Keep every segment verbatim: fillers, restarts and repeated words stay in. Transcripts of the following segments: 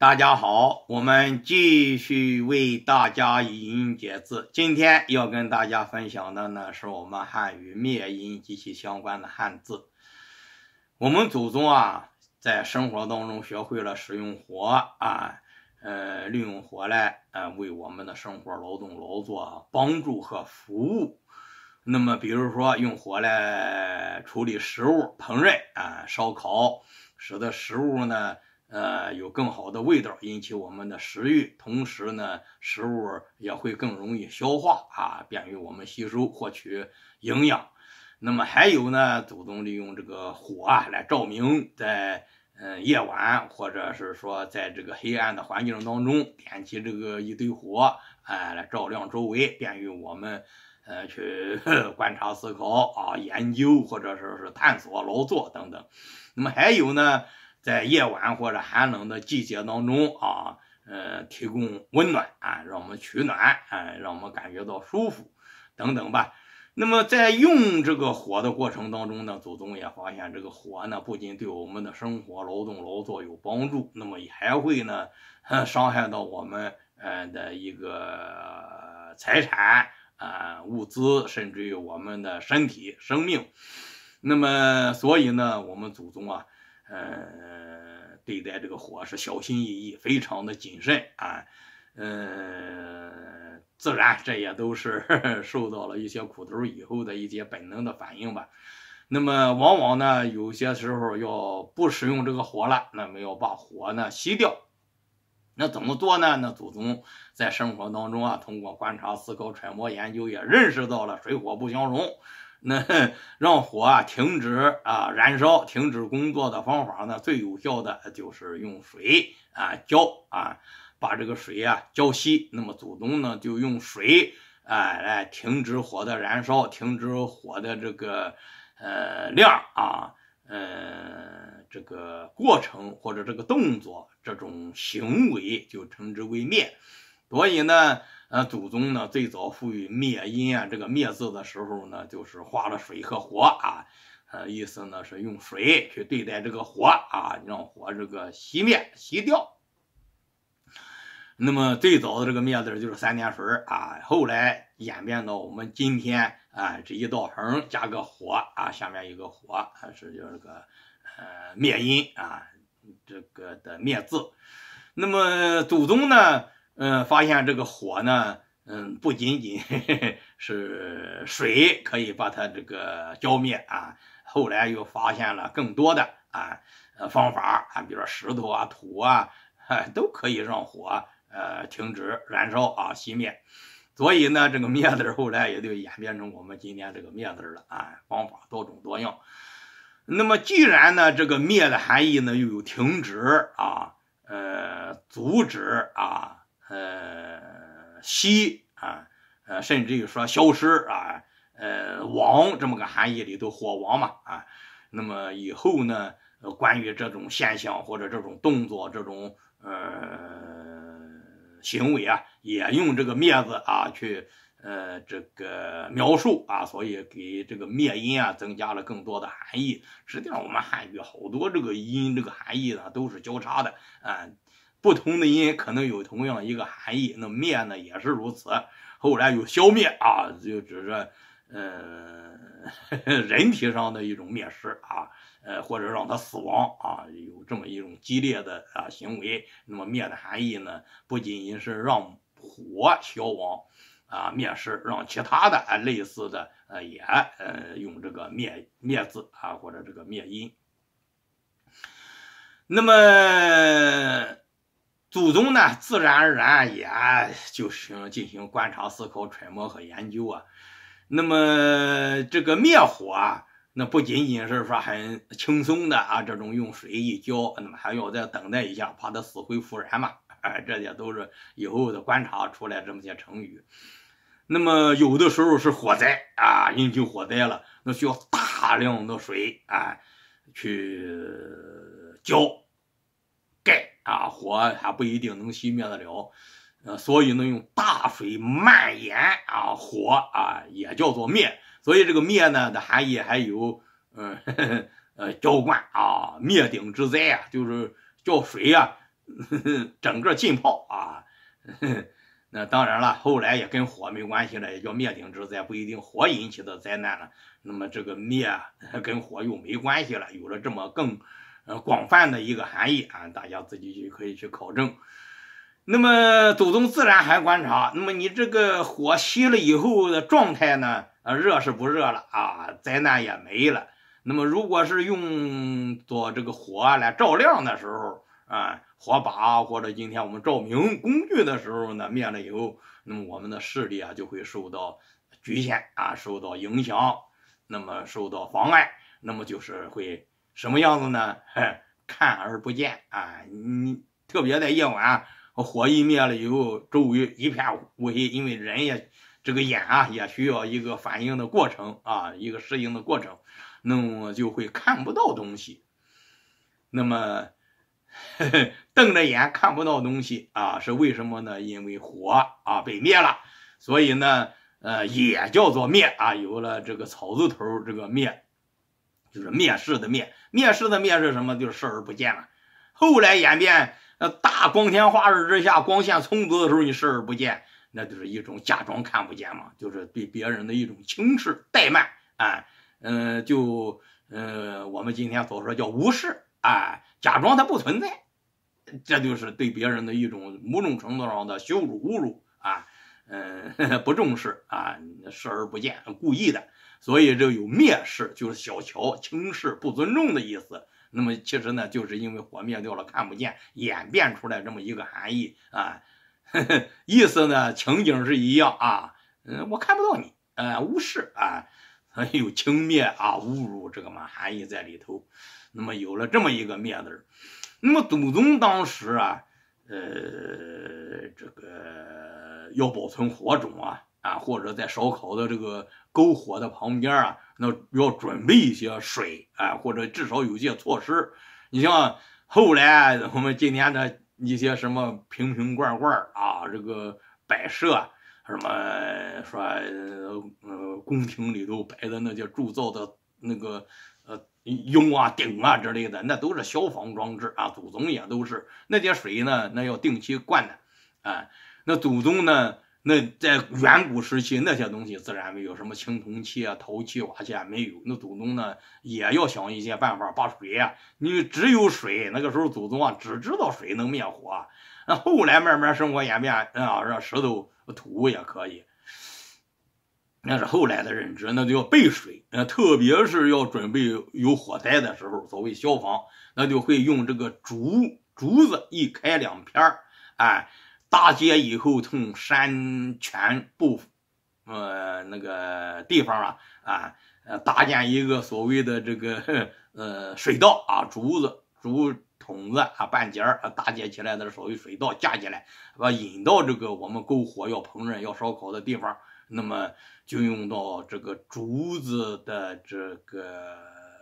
大家好，我们继续为大家一音解字。今天要跟大家分享的呢，是我们汉语灭音及其相关的汉字。我们祖宗啊，在生活当中学会了使用火啊，呃，利用火来呃为我们的生活劳动劳作帮助和服务。那么，比如说用火来处理食物、烹饪啊、烧烤，使得食物呢。呃，有更好的味道，引起我们的食欲，同时呢，食物也会更容易消化啊，便于我们吸收获取营养。那么还有呢，祖宗利用这个火啊来照明，在呃夜晚或者是说在这个黑暗的环境当中点起这个一堆火，哎、呃，来照亮周围，便于我们呃去观察、思考啊、研究或者是是探索、劳作等等。那么还有呢。在夜晚或者寒冷的季节当中啊，呃，提供温暖啊，让我们取暖啊，让我们感觉到舒服等等吧。那么在用这个火的过程当中呢，祖宗也发现这个火呢，不仅对我们的生活劳动劳作有帮助，那么也还会呢伤害到我们呃的一个财产啊、呃、物资，甚至于我们的身体生命。那么所以呢，我们祖宗啊。呃，对待这个火是小心翼翼，非常的谨慎啊。呃，自然这也都是呵呵受到了一些苦头以后的一些本能的反应吧。那么往往呢，有些时候要不使用这个火了，那么要把火呢熄掉。那怎么做呢？那祖宗在生活当中啊，通过观察、思考、揣摩、研究，也认识到了水火不相容。那让火啊停止啊燃烧、停止工作的方法呢，最有效的就是用水啊浇啊，把这个水啊浇熄。那么祖宗呢就用水啊来停止火的燃烧，停止火的这个呃量啊，呃这个过程或者这个动作，这种行为就称之为灭。所以呢。呃，祖宗呢最早赋予灭音啊这个灭字的时候呢，就是画了水和火啊，呃，意思呢是用水去对待这个火啊，让火这个熄灭熄掉。那么最早的这个灭字就是三点水啊，后来演变到我们今天啊，这一道横加个火啊，下面一个火啊，是叫这个呃灭音啊，这个的灭字。那么祖宗呢？嗯，发现这个火呢，嗯，不仅仅呵呵是水可以把它这个浇灭啊，后来又发现了更多的啊呃方法啊，比如说石头啊、土啊，啊都可以让火呃停止燃烧啊、熄灭。所以呢，这个灭字后来也就演变成我们今天这个灭字了啊，方法多种多样。那么既然呢，这个灭的含义呢又有停止啊、呃阻止啊。呃，熄啊，呃，甚至于说消失啊，呃，亡这么个含义里头，火亡嘛啊。那么以后呢，呃，关于这种现象或者这种动作、这种呃行为啊，也用这个灭字啊去呃这个描述啊，所以给这个灭音啊增加了更多的含义。实际上，我们汉语好多这个音这个含义呢都是交叉的啊。不同的音可能有同样一个含义，那灭呢也是如此。后来有消灭啊，就指着呃人体上的一种灭失啊，呃或者让他死亡啊，有这么一种激烈的啊行为。那么灭的含义呢，不仅仅是让火消亡啊灭失，让其他的啊类似的呃也呃用这个灭灭字啊或者这个灭音。那么。祖宗呢，自然而然也就是进行观察、思考、揣摩和研究啊。那么这个灭火啊，那不仅仅是说很轻松的啊，这种用水一浇，那么还要再等待一下，怕它死灰复燃嘛。哎，这些都是以后的观察出来这么些成语。那么有的时候是火灾啊，引起火灾了，那需要大量的水啊去浇。盖啊，火还不一定能熄灭得了，呃，所以呢，用大水蔓延啊，火啊也叫做灭。所以这个灭呢的含义还有，嗯、呃，呃，浇灌啊，灭顶之灾啊，就是叫水啊呵呵整个浸泡啊。呵呵那当然了，后来也跟火没关系了，也叫灭顶之灾，不一定火引起的灾难了。那么这个灭跟火又没关系了，有了这么更呃广泛的一个含义啊，大家自己就可以去考证。那么祖宗自然还观察，那么你这个火熄了以后的状态呢？啊，热是不热了啊，灾难也没了。那么如果是用做这个火来照亮的时候啊，火把或者今天我们照明工具的时候呢，灭了以后，那么我们的视力啊就会受到局限啊，受到影响，那么受到妨碍，那么就是会什么样子呢？看而不见啊！你特别在夜晚，火一灭了以后，周围一片乌黑，因为人也这个眼啊也需要一个反应的过程啊，一个适应的过程，那么就会看不到东西。那么呵呵瞪着眼看不到东西啊，是为什么呢？因为火啊被灭了，所以呢，呃，也叫做灭啊，有了这个草字头，这个灭就是灭世的灭。灭世的灭是什么？就是视而不见了。后来演变，呃，大光天化日之下，光线充足的时候，你视而不见，那就是一种假装看不见嘛，就是对别人的一种轻视、怠慢啊，嗯、呃，就呃，我们今天所说叫无视啊，假装它不存在，这就是对别人的一种某种程度上的羞辱、侮辱啊，嗯、呃，不重视啊，视而不见，故意的。所以这有蔑视，就是小瞧、轻视、不尊重的意思。那么其实呢，就是因为火灭掉了，看不见，演变出来这么一个含义啊。呵呵意思呢，情景是一样啊。嗯，我看不到你，呃，无视啊，有轻蔑啊、侮辱这个嘛含义在里头。那么有了这么一个灭字，那么祖宗当时啊，呃，这个要保存火种啊。啊，或者在烧烤的这个篝火的旁边啊，那要准备一些水啊，或者至少有些措施。你像后来我们今天的一些什么瓶瓶罐罐啊，这个摆设，什么说呃宫廷里头摆的那些铸造的那个呃瓮啊鼎啊之类的，那都是消防装置啊，祖宗也都是那些水呢，那要定期灌的啊，那祖宗呢？那在远古时期，那些东西自然没有，什么青铜器啊、陶器、瓦器啊没有。那祖宗呢，也要想一些办法把水啊，你只有水，那个时候祖宗啊只知道水能灭火。那后来慢慢生活演变啊，让石头、土也可以，那是后来的认知，那就要备水。呃，特别是要准备有火灾的时候，所谓消防，那就会用这个竹竹子一开两片儿，哎。搭接以后，从山泉部呃那个地方啊啊呃搭建一个所谓的这个呃水道啊，竹子竹筒子啊半截儿啊搭接起来的所谓水道架起来，把引到这个我们篝火要烹饪要烧烤的地方，那么就用到这个竹子的这个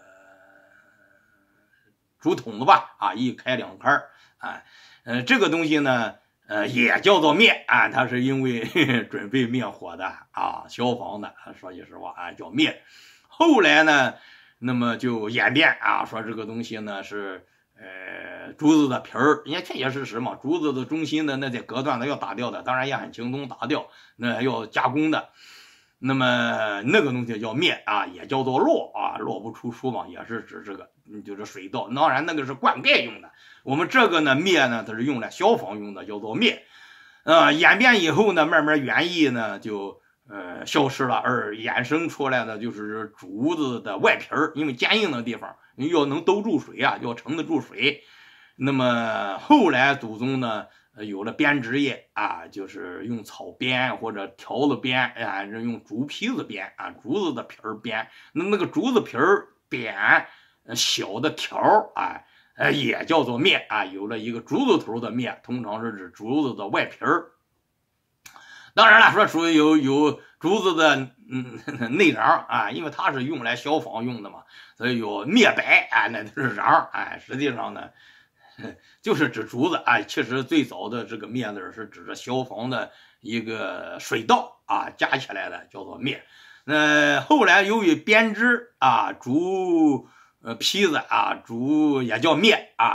竹筒子吧啊，一开两开啊，呃这个东西呢。呃，也叫做灭啊，它是因为呵呵准备灭火的啊，消防的，说句实话啊，叫灭。后来呢，那么就演变啊，说这个东西呢是呃竹子的皮儿，人家确确实实嘛，竹子的中心的那些隔断的要打掉的，当然也很轻松打掉，那要加工的。那么那个东西叫灭啊，也叫做落啊，落不出书嘛，也是指这个，就是水稻。当然那个是灌溉用的，我们这个呢灭呢，它是用来消防用的，叫做灭。呃，演变以后呢，慢慢原意呢就呃消失了，而衍生出来的就是竹子的外皮儿，因为坚硬的地方要能兜住水啊，要盛得住水。那么后来祖宗呢？有了编织业啊，就是用草编或者条子编啊，用竹坯子编啊，竹子的皮儿编。那那个竹子皮儿编小的条啊，呃，也叫做篾啊。有了一个竹子头的篾，通常是指竹子的外皮儿。当然了，说属于有有竹子的嗯内瓤啊，因为它是用来消防用的嘛，所以有篾白啊，那都是瓤啊。实际上呢。就是指竹子啊，其实最早的这个篾字是指着消防的一个水道啊，加起来的叫做篾。那后来由于编织啊，竹呃坯子啊，竹也叫篾啊，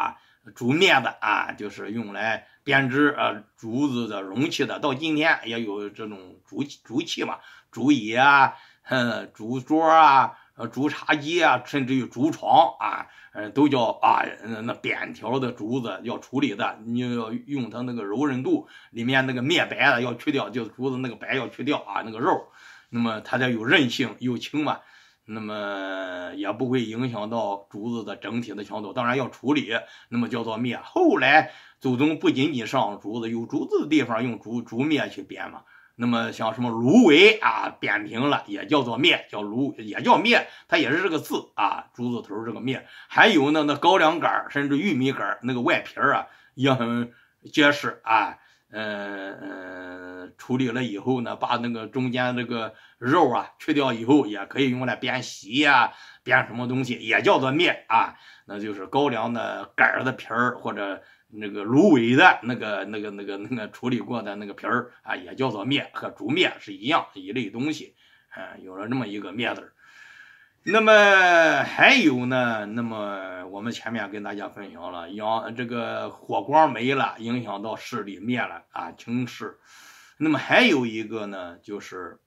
煮篾子啊，就是用来编织呃竹子的容器的。到今天也有这种竹竹器嘛，竹椅啊，哼，竹桌啊，呃，竹茶几啊，甚至于竹床啊，呃，都叫啊那扁条的竹子要处理的，你要用它那个柔韧度，里面那个篾白的要去掉，就是竹子那个白要去掉啊，那个肉，那么它才有韧性又轻嘛。那么也不会影响到竹子的整体的强度，当然要处理，那么叫做篾。后来祖宗不仅仅上竹子，有竹子的地方用竹竹篾去编嘛。那么像什么芦苇啊，扁平了也叫做篾，叫芦也叫篾，它也是这个字啊，竹字头这个篾。还有呢，那高粱杆甚至玉米杆那个外皮啊也很结实啊。嗯嗯，处理了以后呢，把那个中间这个肉啊去掉以后，也可以用来编席呀、啊，编什么东西，也叫做篾啊。那就是高粱的杆的皮儿，或者那个芦苇的那个那个那个那个处理过的那个皮儿啊，也叫做篾，和竹篾是一样一类东西。啊，有了这么一个篾字。那么还有呢，那么我们前面跟大家分享了，阳这个火光没了，影响到视力灭了啊，轻视。那么还有一个呢，就是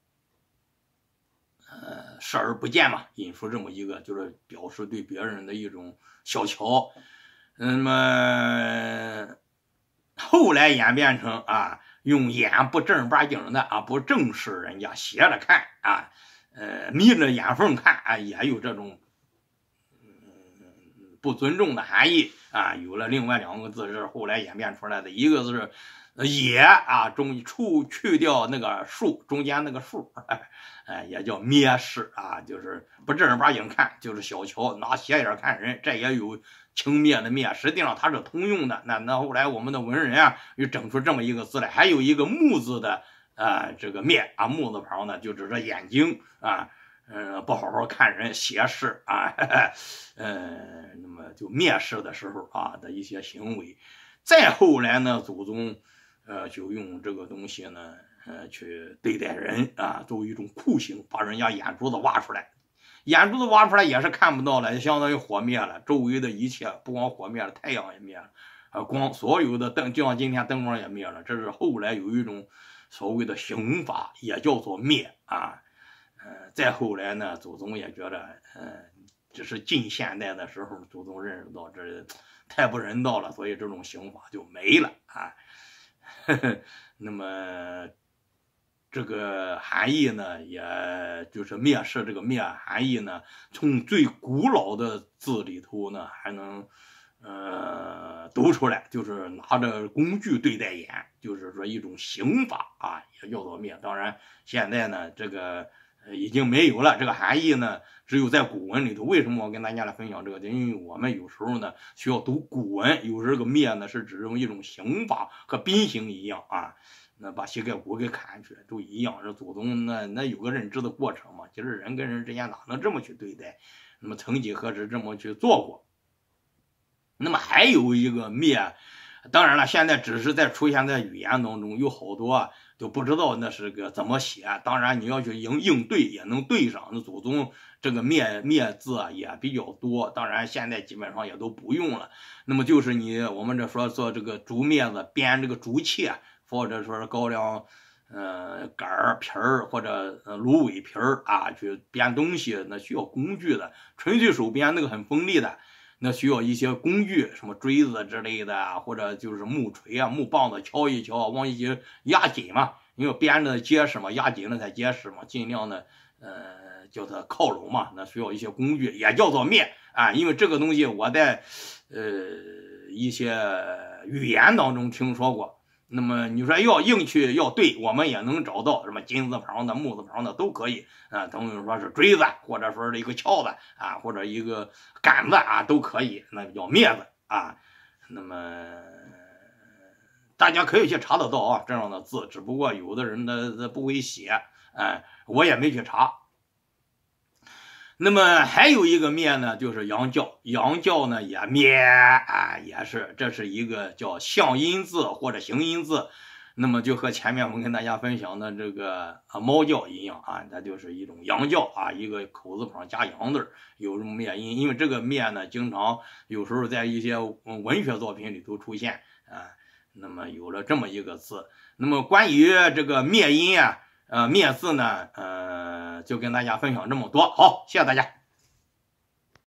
呃视而不见嘛，引出这么一个，就是表示对别人的一种小瞧。那么后来演变成啊，用眼不正儿八经的啊，不正视人家，斜着看啊。呃，眯着眼缝看啊，也有这种、嗯、不尊重的含义啊。有了另外两个字是后来演变出来的，一个是也啊，中处去掉那个竖，中间那个竖，哎，也叫蔑视啊，就是不正儿八经看，就是小瞧，拿斜眼看人，这也有轻蔑的蔑，实际上它是通用的。那那后来我们的文人啊，又整出这么一个字来，还有一个木字的。啊，这个面啊，木字旁呢，就指着眼睛啊，嗯、呃，不好好看人，斜视啊，呃，那么就蔑视的时候啊的一些行为。再后来呢，祖宗呃就用这个东西呢，呃，去对待人啊，作为一种酷刑，把人家眼珠子挖出来，眼珠子挖出来也是看不到了，也相当于火灭了，周围的一切不光火灭了，太阳也灭了，啊，光所有的灯，就像今天灯光也灭了，这是后来有一种。所谓的刑法也叫做灭啊，呃，再后来呢，祖宗也觉得，呃，只是近现代的时候，祖宗认识到这太不人道了，所以这种刑法就没了啊。呵呵，那么这个含义呢，也就是灭视这个灭含义呢，从最古老的字里头呢，还能。呃，读出来就是拿着工具对待眼，就是说一种刑法啊，也叫做灭。当然，现在呢，这个、呃、已经没有了这个含义呢，只有在古文里头。为什么我跟大家来分享这个？因为我们有时候呢需要读古文，有时候这个灭呢是指用一种刑法，和鞭刑一样啊，那把膝盖骨给砍去都一样。这祖宗那那有个认知的过程嘛。其实人跟人之间哪能这么去对待？那么曾几何时这么去做过。那么还有一个灭，当然了，现在只是在出现在语言当中，有好多都不知道那是个怎么写。当然你要去应应对也能对上。那祖宗这个灭灭字啊也比较多，当然现在基本上也都不用了。那么就是你我们这说做这个竹篾子编这个竹器，或者说是高粱呃杆儿皮儿或者呃芦苇皮儿啊去编东西，那需要工具的。纯粹手编那个很锋利的。那需要一些工具，什么锥子之类的，或者就是木锤啊、木棒子敲一敲，往一起压紧嘛，因为编的结实嘛，压紧了才结实嘛，尽量的呃叫它靠拢嘛，那需要一些工具，也叫做篾啊。因为这个东西我在呃一些语言当中听说过。那么你说要硬去要对，我们也能找到什么金字旁的、木字旁的都可以啊。等于说是锥子，或者说是一个锹子啊，或者一个杆子啊，都可以，那叫篾子啊。那么大家可以去查得到啊这样的字，只不过有的人他他不会写，哎，我也没去查。那么还有一个篾呢，就是阳教，阳教呢也篾啊，也是这是一个叫象音字或者形音字。 那么就和前面我跟大家分享的这个啊猫叫一样啊，它就是一种羊叫啊，一个口字旁加羊字，有这种灭音。因为这个灭呢，经常有时候在一些文学作品里头出现啊，那么有了这么一个字。那么关于这个灭音啊，呃灭字呢，呃就跟大家分享这么多。好，谢谢大家。